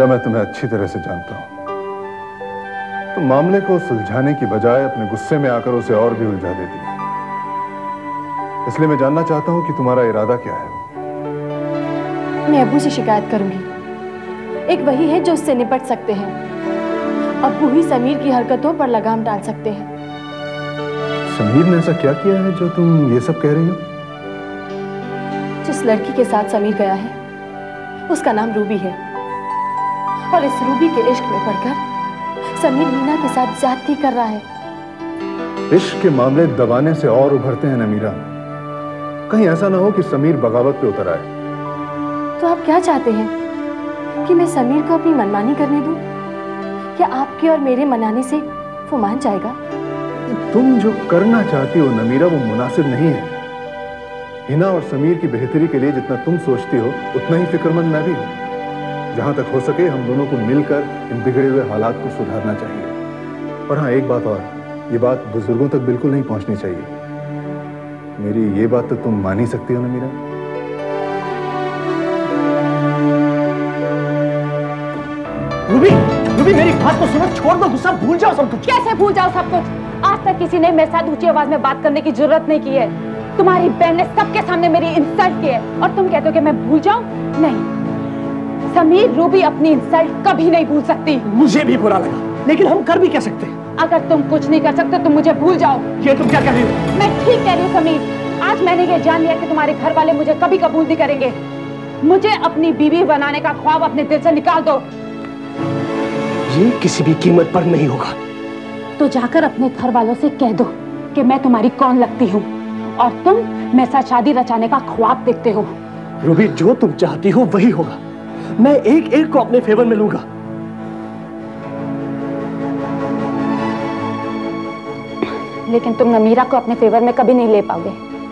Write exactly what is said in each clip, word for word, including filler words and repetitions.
नमीरा, मैं तुम्हें अच्छी तरह से जानता हूं। तुम मामले को सुलझाने की बजाय अपने गुस्से में आकर उसे और भी उलझा देती है। इसलिए मैं जानना चाहता हूं कि तुम्हारा इरादा क्या है। मैं अब्बू से शिकायत करूंगी। एक वही है जो उससे निपट सकते हैं। अब्बू ही समीर की हरकतों पर लगाम डाल सकते हैं। समीर ने ऐसा क्या किया है जो तुम ये सब कह रही हो? जिस लड़की के साथ समीर गया है उसका नाम रूबी है, और इस रूबी के इश्क में पड़कर समीर हीना के साथ ज्यादती कर रहा है। इश्क के मामले दबाने से और उभरते हैं नमीरा। कहीं ऐसा ना हो कि समीर बगावत पे उतर आए। तो आप क्या चाहते हैं कि मैं समीर को अपनी मनमानी करने दूं? क्या आपके और मेरे मनाने से वो मान जाएगा? तुम जो करना चाहती हो नमीरा, वो मुनासिब नहीं है। हिना और समीर की बेहतरी के लिए जितना तुम सोचती हो उतना ही फिक्रमंद मैं भी हूं। जहां तक हो सके हम दोनों को मिलकर इन बिगड़े हुए हालात को सुधारना चाहिए। और हाँ, एक बात और, ये बात बुजुर्गों तक बिल्कुल नहीं पहुंचनी चाहिए। मेरी ये बात तो तुम मान ही सकती हो नमीरा। रूबी, रूबी मेरी बात तो सुनो, छोड़ दो गुस्सा, भूल जाओ सब कुछ। कैसे भूल जाओ सब कुछ? आज तक किसी ने मेरे साथ ऊंची आवाज में बात करने की जरूरत नहीं की है। तुम्हारी बहन ने सबके सामने मेरी इंसल्ट की है और तुम कहते हो कि मैं भूल जाऊं? नहीं, समीर रूबी अपनी इंसल्ट कभी नहीं भूल सकती। मुझे भी बुरा लगा, लेकिन हम कर भी क्या सकते हैं? अगर तुम कुछ नहीं कर सकते तुम मुझे भूल जाओ। ये तुम क्या कह रही हो? मैं ठीक कह रही हूँ समीर। आज मैंने ये जान लिया कि तुम्हारे घर वाले मुझे कभी कबूल नहीं करेंगे। मुझे अपनी बीवी बनाने का ख्वाब अपने दिल से निकाल दो। ये किसी भी कीमत पर नहीं होगा। तो जाकर अपने घर वालों से कह दो कि मैं तुम्हारी कौन लगती हूँ और तुम मेरे साथ शादी रचाने का ख्वाब देखते हो। रूबी, जो तुम चाहती हो वही होगा। मैं एक एक को अपने फेवर में लूंगा। लेकिन तुम नमीरा को अपने फेवर में कभी नहीं ले पाओगे।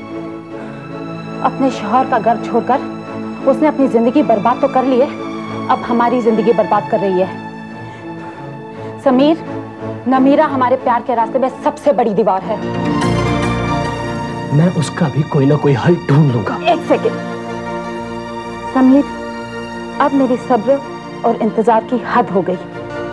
अपने शौहर का घर छोड़कर उसने अपनी जिंदगी बर्बाद तो कर ली है, अब हमारी जिंदगी बर्बाद कर रही है। समीर, नमीरा हमारे प्यार के रास्ते में सबसे बड़ी दीवार है। मैं उसका भी कोई ना कोई हल ढूंढ लूंगा। एक सेकेंड समीर, अब मेरी सब्र और इंतजार की हद हो गई।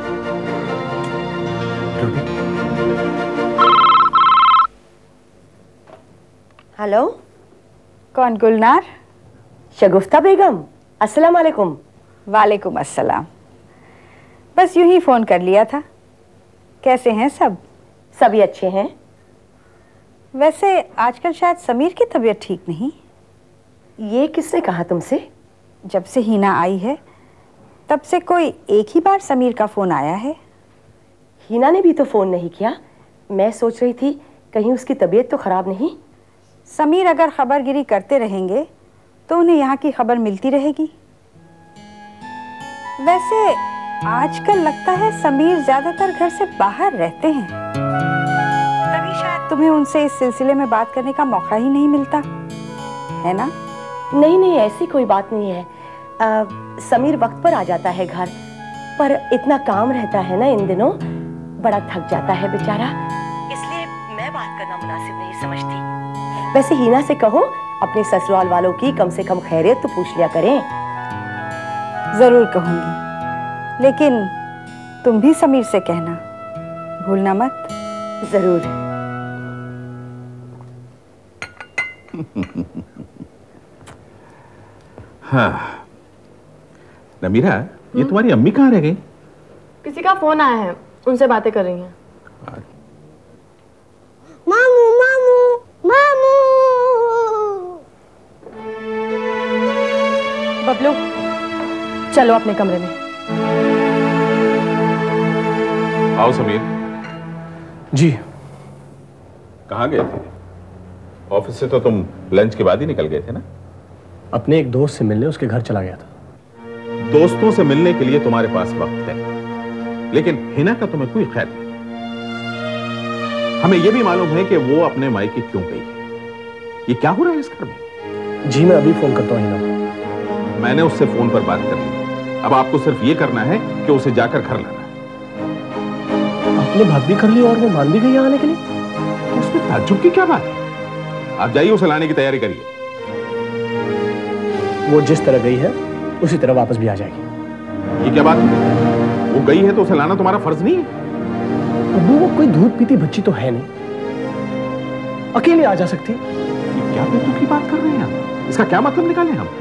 हेलो, कौन? गुलनार? शगुफ्ता बेगम, अस्सलाम वालेकुम। वालेकुम अस्सलाम। बस यूं ही फोन कर लिया था। कैसे हैं सब? सभी अच्छे हैं। वैसे आजकल शायद समीर की तबीयत ठीक नहीं। ये किसने कहा तुमसे? जब से हीना आई है तब से कोई एक ही बार समीर का फोन आया है। हीना ने भी तो फोन नहीं किया। मैं सोच रही थी कहीं उसकी तबीयत तो खराब नहीं। समीर अगर खबरगिरी करते रहेंगे तो उन्हें यहाँ की खबर मिलती रहेगी। वैसे आजकल लगता है समीर ज्यादातर घर से बाहर रहते हैं, तभी शायद तुम्हें उनसे इस सिलसिले में बात करने का मौका ही नहीं मिलता, है ना? नहीं नहीं, ऐसी कोई बात नहीं है। आ, समीर वक्त पर आ जाता है घर, पर इतना काम रहता है ना इन दिनों, बड़ा थक जाता है बेचारा, इसलिए मैं बात करना मुनासिब नहीं समझती। वैसे हीना से कहो अपने ससुराल वालों की कम से कम खैरियत तो पूछ लिया करें। जरूर कहूंगी, लेकिन तुम भी समीर से कहना, भूलना मत। जरूर। हाँ नमीरा, ये तुम्हारी अम्मी कहाँ रह गई? किसी का फोन आया है, उनसे बातें कर रही हैं। मामू मामू मामू। बबलू, चलो अपने कमरे में। आओ समीर। जी। कहाँ गए थे? ऑफिस से तो तुम लंच के बाद ही निकल गए थे ना? अपने एक दोस्त से मिलने उसके घर चला गया था। दोस्तों से मिलने के लिए तुम्हारे पास वक्त है, लेकिन हिना का तुम्हें कोई ख्याल नहीं। हमें यह भी मालूम है कि वो अपने मायके क्यों गई है। ये क्या हो रहा है इस घर में? जी मैं अभी फोन करता हूँ हिना। मैंने उससे फोन पर बात कर ली। अब आपको सिर्फ ये करना है कि उसे जाकर घर लाना। आपने बात भी कर ली और वो मान भी गई आने के लिए? तो उसमें ताज्जुब की क्या बात है? आप जाइए, उसे लाने की तैयारी करिए। वो जिस तरह गई है उसी तरह वापस भी आ जाएगी। ये क्या बात है? वो गई है तो उसे लाना तुम्हारा फर्ज नहीं है? अबू वो कोई दूध पीती बच्ची तो है नहीं, अकेले आ जा सकती। ये क्या बेतुकी की बात कर रहे हैं आप? इसका क्या मतलब निकालें हम?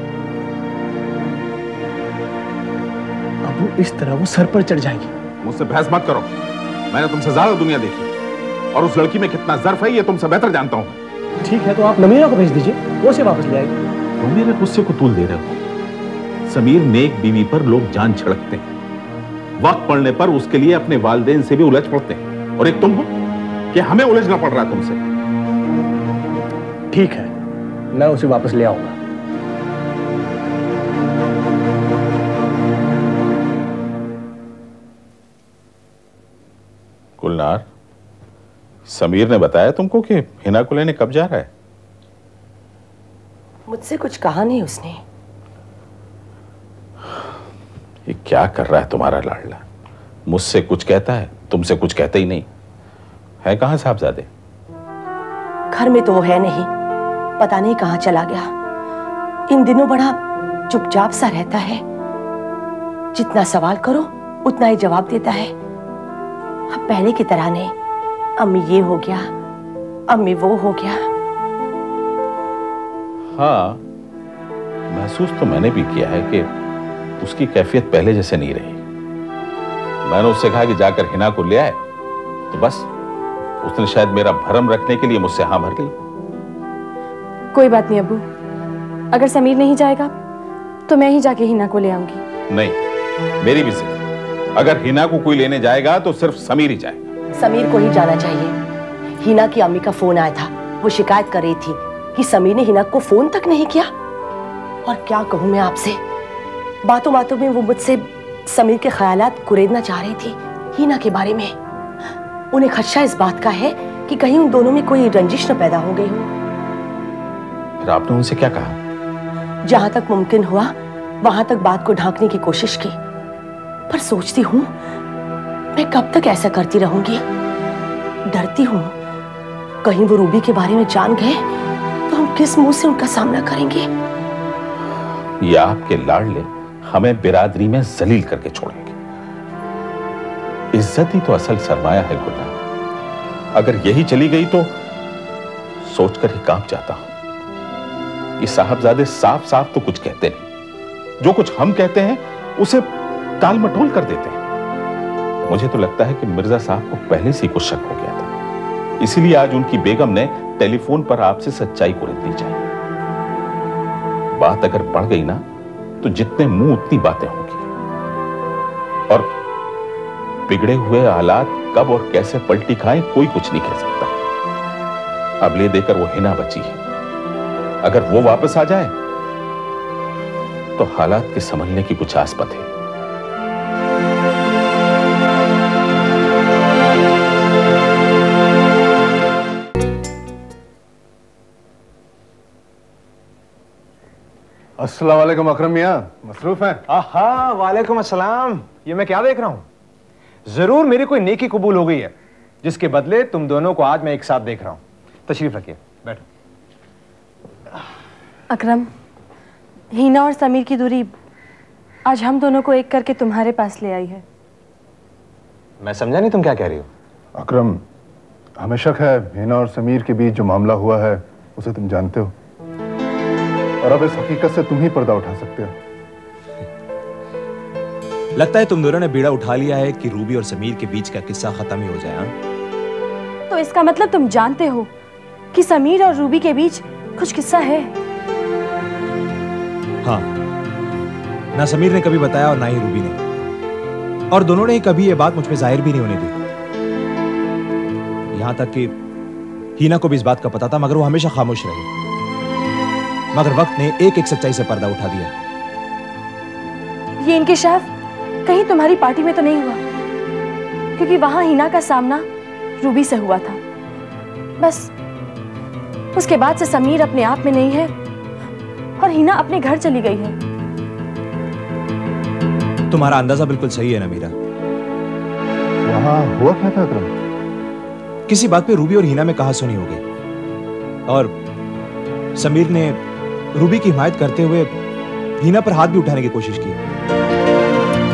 अबू इस तरह वो सर पर चढ़ जाएगी। मुझसे बहस मत करो, मैंने तुमसे ज्यादा दुनिया देखी और उस लड़की में कितना ज़र्फ है ये तुमसे बेहतर जानता हूं। ठीक है तो आप नमीरा को भेज दीजिए, वो उसे वापस ले आएगी। तुम मेरे गुस्से को तूल दे रहे हो। समीर नेक बीवी पर लोग जान छिड़कते हैं, वक्त पड़ने पर उसके लिए अपने वालिदैन से भी उलझ पड़ते हैं, और एक तुम हो कि हमें उलझना पड़ रहा है तुमसे। ठीक है, मैं उसे वापस ले आऊंगा। गुलनार, समीर ने बताया तुमको कि हिना को लेने कब जा रहा है? मुझसे कुछ कहा नहीं उसने। ये क्या कर रहा है तुम्हारा लाडला? मुझसे कुछ कहता है, तुमसे कुछ कहते ही नहीं। है कहां साहबजादे? घर में तो वो है नहीं, पता नहीं कहां चला गया। इन दिनों बड़ा चुपचाप सा रहता है, जितना सवाल करो उतना ही जवाब देता है। अब पहले की तरह नहीं, अम्मी ये हो गया, अम्मी वो हो गया। हाँ, महसूस तो मैंने भी किया है कि उसकी कैफियत पहले जैसे नहीं रही। मैंने उससे कहा कि जाकर हिना को ले आए, तो बस उसने शायद मेरा भरम रखने के लिए मुझसे हाँ भर ली। कोई बात नहीं अब्बू, अगर समीर नहीं जाएगा तो मैं ही जाके हिना को ले आऊंगी। नहीं, मेरी भी जिद, अगर हिना को कोई लेने जाएगा तो सिर्फ समीर ही जाएगा। समीर को ही जाना चाहिए। हिना की अम्मी का फोन आया था, वो शिकायत कर रही थी कि समीर ने हिना को फोन तक नहीं किया। और क्या कहूं मैं आपसे, बातों बातों में वो मुझसे समीर के ख्यालात कुरेदना चाह रही थी हिना के बारे में। उन्हें खदशा इस बात का है कि कहीं उन दोनों में कोई रंजिश न पैदा हो गई हो। फिर आपने उनसे क्या कहा? जहां तक मुमकिन हुआ वहां तक बात को ढांकने की कोशिश की, पर सोचती हूं मैं कब तक ऐसा करती रहूंगी। डरती हूं कहीं वो रूबी के बारे में जान गए तो हम किस मुंह से उनका सामना करेंगे। ये आपके लाडले हमें बिरादरी में जलील करके छोड़ेंगे। इज्जत ही तो असल सरमाया है गुलनार। अगर यही चली गई तो सोचकर ही कांप जाता हूं। ये साहबजादे साफ साफ तो कुछ कहते नहीं, जो कुछ हम कहते हैं उसे टाल मटोल कर देते हैं। मुझे तो लगता है कि मिर्जा साहब को पहले से ही कुछ शक हो गया था, इसीलिए आज उनकी बेगम ने टेलीफोन पर आपसे सच्चाई को रखनी चाहिए। बात अगर बढ़ गई ना तो जितने मुंह उतनी बातें होंगी, और बिगड़े हुए हालात कब और कैसे पलटी खाएं कोई कुछ नहीं कह सकता। अब ले देकर वो हिना बची है, अगर वो वापस आ जाए तो हालात के संभलने की कुछ आस्पद है। अस्सलाम वालेकुम अकरम मियां, मसरूफ हैं? आहा, वालेकुम अस्सलाम। ये मैं क्या देख रहा हूं? जरूर मेरी कोई नेकी कबूल हो गई है, जिसके बदले तुम दोनों को आज मैं एक साथ देख रहा हूं। तशरीफ रखिए, बैठो। अकरम, हीना और समीर की दूरी आज हम दोनों को एक करके तुम्हारे पास ले आई है। मैं समझा नहीं, तुम क्या कह रही हो? अकरम, हमें शक है हीना और समीर के बीच जो मामला हुआ है उसे तुम जानते हो, और अब इस हकीकत से तुम ही पर्दा उठा सकते हो। लगता है तुम दोनों ने बीड़ा उठा लिया है कि रूबी और समीर के बीच का किस्सा खत्म ही हो जाए। हाँ? तो इसका मतलब तुम जानते हो कि समीर और रूबी के बीच कुछ किस्सा है? हाँ, ना समीर ने कभी बताया और ना ही रूबी ने, और दोनों ने ही कभी ये बात मुझ पे जाहिर भी नहीं होने दी। यहां तक कि हीना को भी इस बात का पता था, मगर वो हमेशा खामोश रही। मगर वक्त ने एक एक सच्चाई से पर्दा उठा दिया। ये इंकिशाफ कहीं तुम्हारी पार्टी में तो नहीं हुआ? क्योंकि वहां हीना का सामना रूबी से हुआ था। बस उसके बाद से समीर अपने आप में नहीं है और हीना अपने घर चली गई है। तुम्हारा अंदाजा बिल्कुल सही है नमीरा। वहां हुआ क्या था अकरम? किसी बात पे रूबी और हीना में कहासुनी हो गई, और समीर ने रूबी की हिमायत करते हुए हीना पर हाथ भी उठाने की कोशिश की।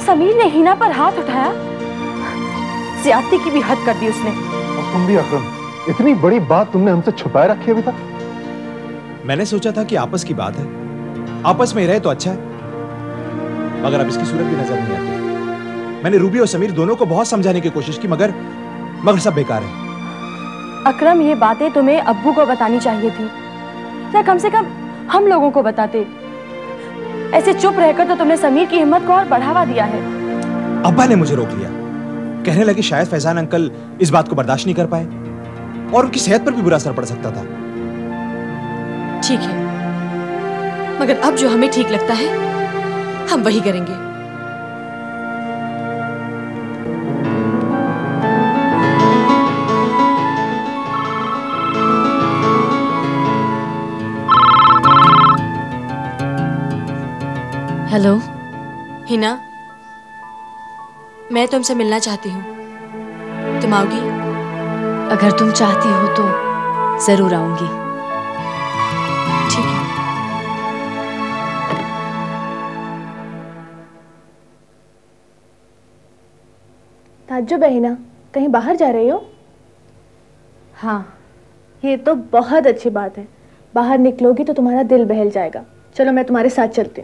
समीर ने हीना पर हाथ उठाया? ज्यादती की भी हद कर दी उसने। और तुम भी अकरम, इतनी बड़ी बात तुमने हमसे छुपाए रखी है अभी तक? मैंने सोचा था कि आपस की बात है, आपस में ही रहे तो अच्छा है, मगर अब इसकी सूरत भी नजर नहीं आती। मैंने रूबी और समीर दोनों को बहुत समझाने की कोशिश की, मगर मगर सब बेकार है। अकरम, ये बातें तुम्हें अब्बू को बतानी चाहिए थी, या कम से कम हम लोगों को बताते। ऐसे चुप रहकर तो तुमने समीर की हिम्मत को और बढ़ावा दिया है। अब्बा ने मुझे रोक लिया, कहने लगे शायद फैजान अंकल इस बात को बर्दाश्त नहीं कर पाए और उनकी सेहत पर भी बुरा असर पड़ सकता था। ठीक है, मगर अब जो हमें ठीक लगता है हम वही करेंगे। हेलो हिना, मैं तुमसे मिलना चाहती हूँ, तुम आओगी? अगर तुम चाहती हो तो जरूर आऊंगी। ठीक है। ताज्जुब है हिना, कहीं बाहर जा रही हो? हाँ, ये तो बहुत अच्छी बात है। बाहर निकलोगी तो तुम्हारा दिल बहल जाएगा। चलो मैं तुम्हारे साथ चलती हूँ।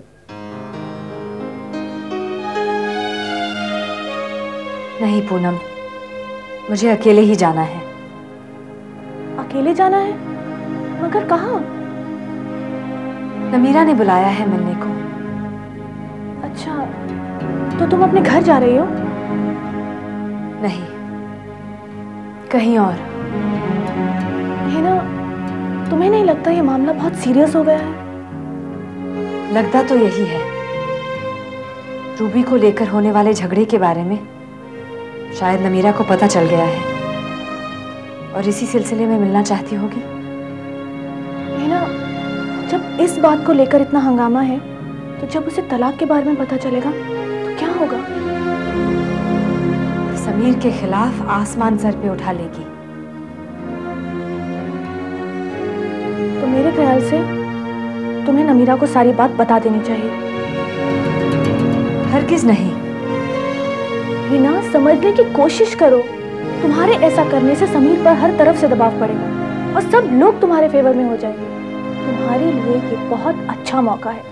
नहीं पूनम, मुझे अकेले ही जाना है। अकेले जाना है? मगर कहाँ? नमीरा ने बुलाया है मिलने को। अच्छा, तो तुम अपने घर जा रही हो? नहीं, कहीं और। हिना, तुम्हें नहीं लगता ये मामला बहुत सीरियस हो गया है? लगता तो यही है। रूबी को लेकर होने वाले झगड़े के बारे में शायद नमीरा को पता चल गया है और इसी सिलसिले में मिलना चाहती होगी। हिना, जब इस बात को लेकर इतना हंगामा है तो जब उसे तलाक के बारे में पता चलेगा तो क्या होगा? समीर के खिलाफ आसमान सर पे उठा लेगी। तो मेरे ख्याल से तुम्हें नमीरा को सारी बात बता देनी चाहिए। हरगिज़ नहीं। हिना, समझने की कोशिश करो। तुम्हारे ऐसा करने से समीर पर हर तरफ से दबाव पड़ेगा और सब लोग तुम्हारे फेवर में हो जाएंगे। तुम्हारे लिए ये बहुत अच्छा मौका है।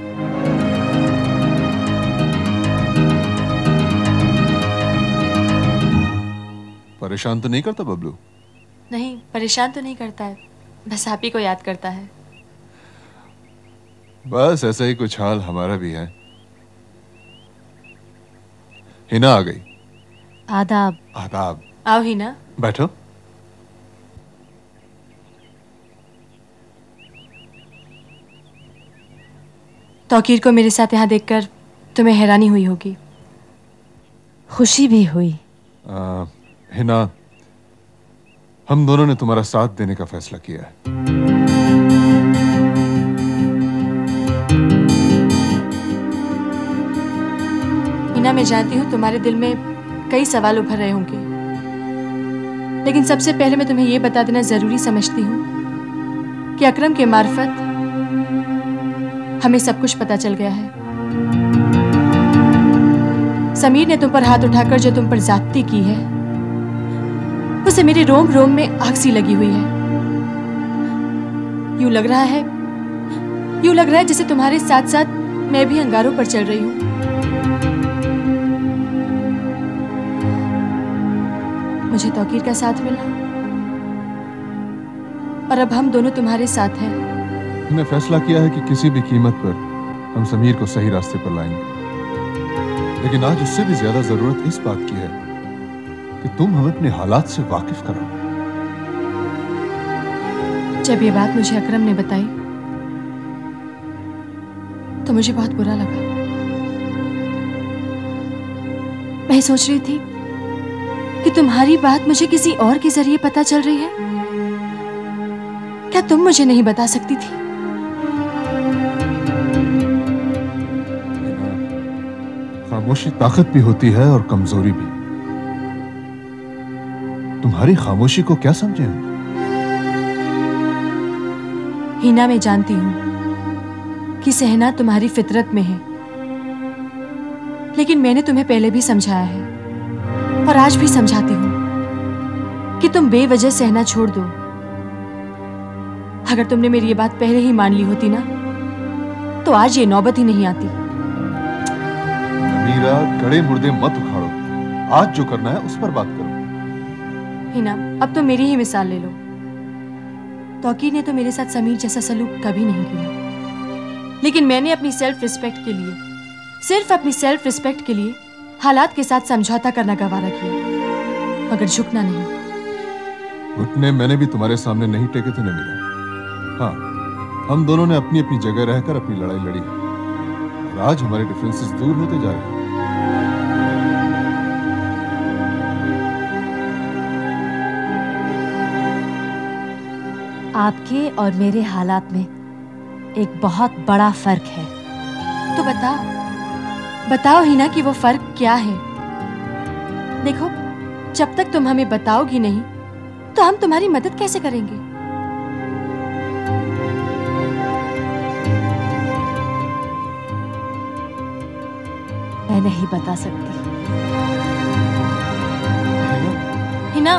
परेशान तो नहीं करता बबलू? नहीं, परेशान तो नहीं करता है, बस आप ही को याद करता है। बस ऐसा ही कुछ हाल हमारा भी है। हिना आ गई। आदाब। आदाब। आओ हिना, बैठो। तौकीर को मेरे साथ यहाँ देखकर तुम्हें हैरानी हुई होगी, खुशी भी हुई। आ, हिना, हम दोनों ने तुम्हारा साथ देने का फैसला किया है। हिना, मैं जानती हूँ तुम्हारे दिल में कई सवाल उभर रहे होंगे, लेकिन सबसे पहले मैं तुम्हें यह बता देना जरूरी समझती हूँ कि अकरम के मार्फत हमें सब कुछ पता चल गया है। समीर ने तुम पर हाथ उठाकर जो तुम पर ज्यादती की है, उसे मेरे रोम रोम में आग सी लगी हुई है। यूं लग रहा है यूं लग रहा है जैसे तुम्हारे साथ साथ मैं भी अंगारों पर चल रही हूं। मुझे तौकीर का साथ मिला और अब हम दोनों तुम्हारे साथ हैं। हमने फैसला किया है कि किसी भी कीमत पर हम समीर को सही रास्ते पर लाएंगे, लेकिन आज उससे भी ज्यादा जरूरत इस बात की है कि तुम हमें अपने हालात से वाकिफ कराओ। जब ये बात मुझे अकरम ने बताई तो मुझे बहुत बुरा लगा। मैं सोच रही थी कि तुम्हारी बात मुझे किसी और के जरिए पता चल रही है। क्या तुम मुझे नहीं बता सकती थी? खामोशी ताकत भी होती है और कमजोरी भी। तुम्हारी खामोशी को क्या समझे हम? हीना, मैं जानती हूं कि सहना तुम्हारी फितरत में है, लेकिन मैंने तुम्हें पहले भी समझाया है और आज भी समझाती हूँ कि तुम बेवजह सहना छोड़ दो। अगर तुमने मेरी ये बात पहले ही मान ली होती ना, तो आज ये नौबत ही नहीं आती। नमीरा, गड़े मुर्दे मत उखाड़ो। आज जो करना है उस पर बात करो। हिना, अब तो मेरी ही मिसाल ले लो। तौकीर ने तो मेरे साथ समीर जैसा सलूक कभी नहीं किया, लेकिन मैंने अपनी सेल्फ रिस्पेक्ट के लिए, सिर्फ अपनी सेल्फ रिस्पेक्ट के लिए हालात के साथ समझौता करना गवारा किया, मगर झुकना नहीं। घुटने मैंने भी तुम्हारे सामने नहीं टेके थे नमीरा। हाँ, हम दोनों ने अपनी अपनी जगह रहकर अपनी लड़ाई लड़ी और आज हमारे डिफरेंसेस दूर होते जा रहे हैं। आपके और मेरे हालात में एक बहुत बड़ा फर्क है। तो बताओ बताओ हिना कि वो फर्क क्या है। देखो, जब तक तुम हमें बताओगी नहीं तो हम तुम्हारी मदद कैसे करेंगे। मैं नहीं बता सकती। हिना,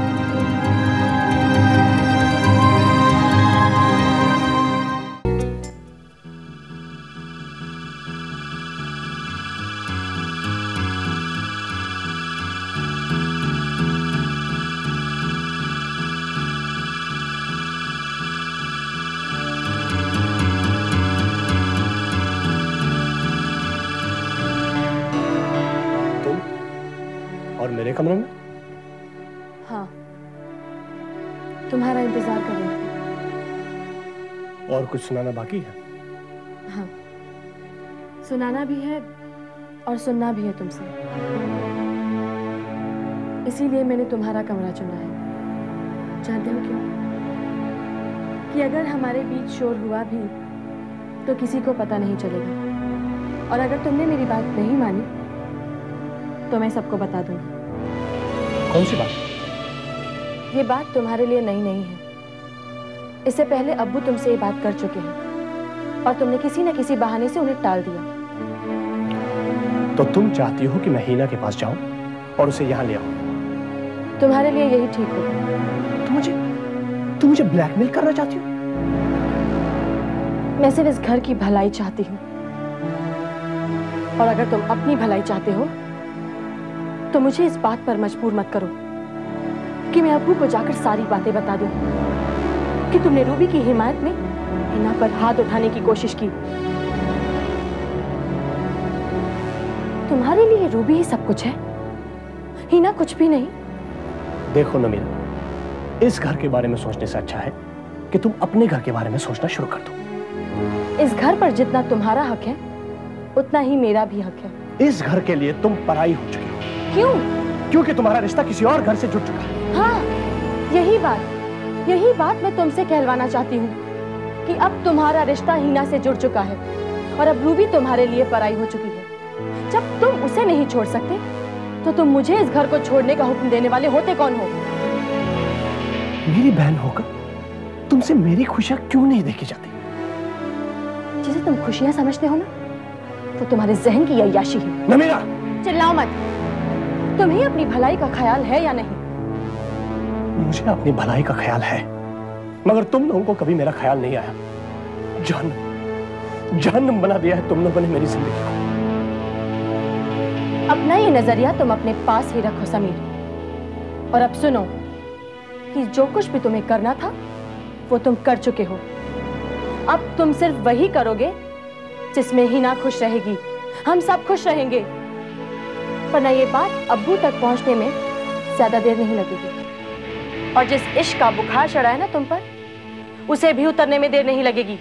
मेरे कमरे में? हाँ, तुम्हारा इंतजार कर रही थी। और कुछ सुनाना बाकी है? हाँ, सुनाना भी है और सुनना भी है तुमसे। इसीलिए मैंने तुम्हारा कमरा चुना है। जानते हो क्यों? कि अगर हमारे बीच शोर हुआ भी तो किसी को पता नहीं चलेगा, और अगर तुमने मेरी बात नहीं मानी तो मैं सबको बता दूंगी। कौन सी बात? ये बात तुम्हारे लिए नई नहीं है। इससे पहले अब्बू तुमसे ये बात कर चुके हैं और तुमने किसी न किसी बहाने से उन्हें टाल दिया। तो तुम चाहती हो कि मैं हीना के पास जाऊं और उसे यहां ले आऊं? तुम्हारे लिए यही ठीक होगा। तुम मुझे तुम मुझे ब्लैकमेल करना चाहती हो? मैं सिर्फ इस घर की भलाई चाहती हूँ, और अगर तुम अपनी भलाई चाहते हो तो मुझे इस बात पर मजबूर मत करो कि मैं अब्बू को जाकर सारी बातें बता दूं कि तुमने रूबी की हिमायत में हिना पर हाथ उठाने की कोशिश की। तुम्हारे लिए रूबी ही सब कुछ है, हिना कुछ भी नहीं। देखो नमीरा, इस घर के बारे में सोचने से अच्छा है कि तुम अपने घर के बारे में सोचना शुरू कर दो। इस घर पर जितना तुम्हारा हक है उतना ही मेरा भी हक है। इस घर के लिए तुम पराई हो चुकी हो। क्यों? क्योंकि तुम्हारा रिश्ता किसी और घर से जुड़ चुका है। हाँ, यही बात यही बात मैं तुमसे कहलवाना चाहती हूँ कि अब तुम्हारा रिश्ता हीना से जुड़ चुका है और अब रूबी तुम्हारे लिए पराई हो चुकी है। जब तुम उसे नहीं छोड़ सकते तो तुम मुझे इस घर को छोड़ने का हुक्म देने वाले होते कौन हो? मेरी बहन होकर तुमसे मेरी खुशियां क्यों नहीं देखी जाती? जिसे तुम खुशियां समझते हो ना, वो तुम्हारे जहन की अय्याशी है। नमीरा, चिल्लाओ मत। तुम्हें अपनी भलाई का ख्याल है या नहीं? मुझे अपनी भलाई का ख्याल है, मगर तुम लोगों को कभी मेरा ख्याल नहीं आया। जहन्नम जहन्नम बना दिया है तुम लोगों ने मेरी जिंदगी को। अपना ये नजरिया तुम अपने पास ही रखो समीर, और अब सुनो कि जो कुछ भी तुम्हें करना था वो तुम कर चुके हो। अब तुम सिर्फ वही करोगे जिसमें हिना खुश रहेगी, हम सब खुश रहेंगे। वरना ये बात अब्बू तक पहुंचने में ज्यादा देर नहीं लगेगी, और जिस इश्क का बुखार चढ़ा है ना तुम पर, उसे भी उतरने में देर नहीं लगेगी।